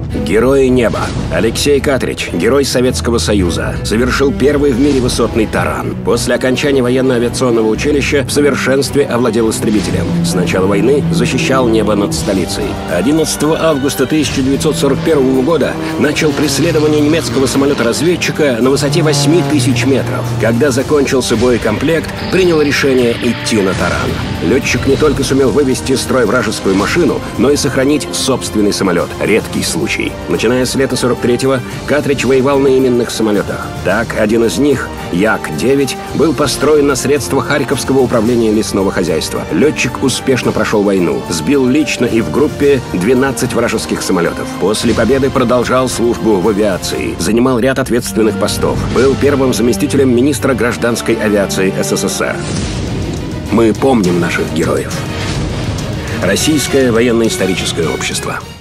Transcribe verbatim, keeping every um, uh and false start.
Герои неба. Алексей Катрич, герой Советского Союза, совершил первый в мире высотный таран. После окончания военно-авиационного училища в совершенстве овладел истребителем. С начала войны защищал небо над столицей. одиннадцатого августа тысяча девятьсот сорок первого года начал преследование немецкого самолета-разведчика на высоте восьми тысяч метров. Когда закончился боекомплект, принял решение идти на таран. Летчик не только сумел вывести из строя вражескую машину, но и сохранить собственный самолет. Редкий случай. Начиная с лета сорок третьего, Катрич воевал на именных самолетах. Так, один из них, Як девять, был построен на средства Харьковского управления лесного хозяйства. Летчик успешно прошел войну. Сбил лично и в группе двенадцать вражеских самолетов. После победы продолжал службу в авиации. Занимал ряд ответственных постов. Был первым заместителем министра гражданской авиации СССР. Мы помним наших героев. Российское военно-историческое общество.